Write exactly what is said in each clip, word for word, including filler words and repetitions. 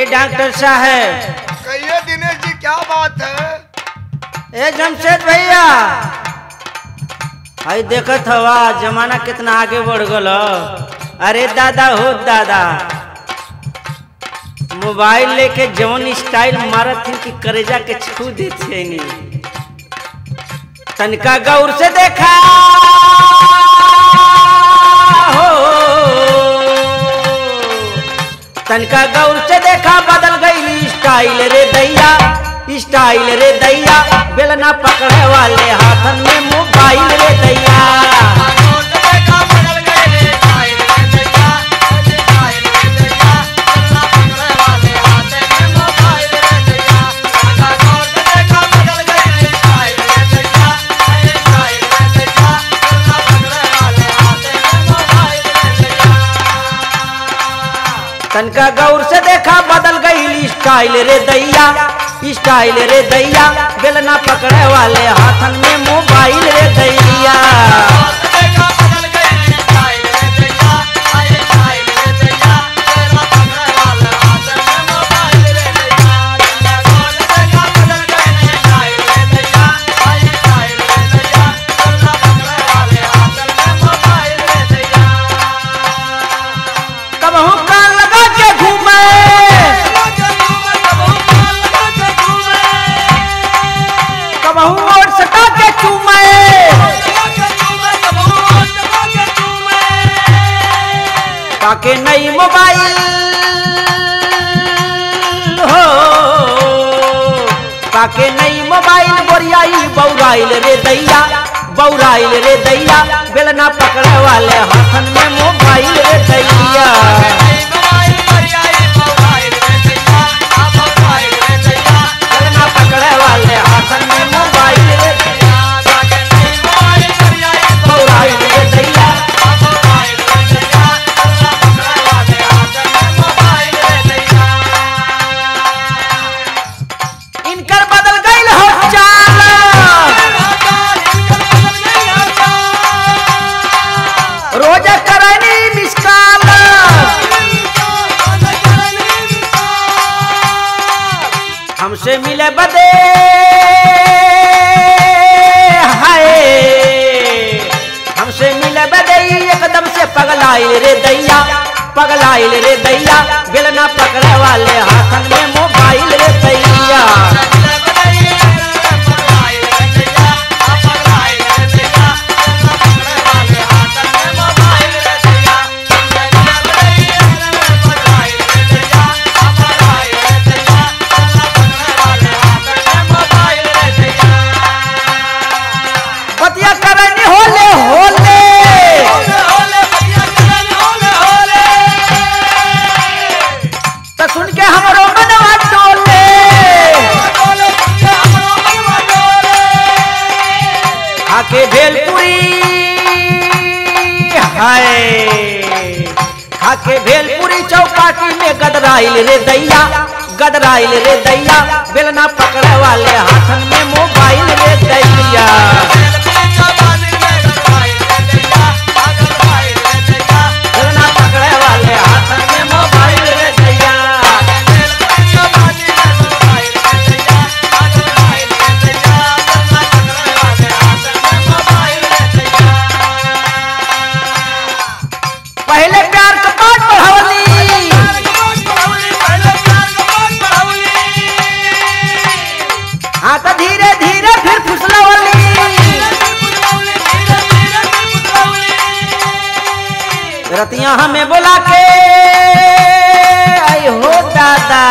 Doctor साहब। कहिए दिनेश जी, क्या बात है? ए जमशेद भैया, आई देखत हवा जमाना कितना आगे बढ़ गल। अरे दादा हो दादा, मोबाइल लेके जवन स्टाइल मारत थी कि करेजा के छू देते नहीं। तनका गौर से देखा हो, तनका गौर से देखा बदल गई स्टाइल रे दैया, स्टाइल रे दैया। बेलना पकड़े वाले हाथन में मोबाइल रे दैया। तनका गौर से देखा बदल गई स्टाइल रे दैया, स्टाइल रे दैया। बेलना पकड़े वाले हाथन में मोबाइल रे दैया। पाके नई मोबाइल हो, पाके नई मोबाइल बोरियाई बौराइल रे दैया, बौराइल रे दैया। बेलना पकड़े वाले हाथन में मोबाइल रे दैया। बेलना पकड़े वाले हाथन में मोबाइल रे बौराइल रे दैया। हमसे मिले बदे हाय, हमसे मिले बदे एकदम से पगलाइल रे दैया, पगलाइल रे दैया। बेलना पकड़े वाले हाथन में मोबाइल रे दैया। खाके भेलपुरी हाय, खाके भेलपुरी चौपाटी में गदराइल रे दैया, गदराइल रे दैया। बेलना पकड़े वाले हाथन में मोबाइल रे दैया। बेलना पकड़े वाले हाथन में मोबाइल रे दैया। पहले प्यार का पाठ पढ़ावली, हाँ तो धीरे धीरे फिर फुसलावली। रतिया हमें बोला के आई हो दादा,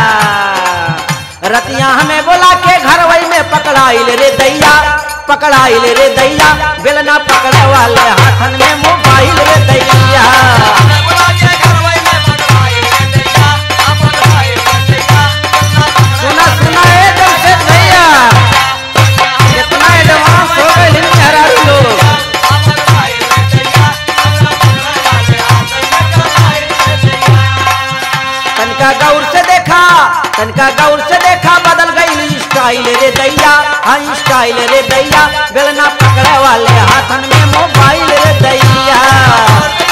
रतिया हमें बोला के घर वही में पकड़ाइल रे दैया, पकड़ाइल रे दैया। बेलना पकड़े वाले हाथन में मोबाइल रे दैया। सुना सुना ए जमशेद भैया, कितना एडवांस हो गए मेहरारू लोग। तनका गौर से देखा, तनका गौर से देखा बदल गई स्टाइल रे दैया, हाँ स्टाइल रे दैया। बेलना पकड़े वाले हाथन में मोबाइल रे दैया।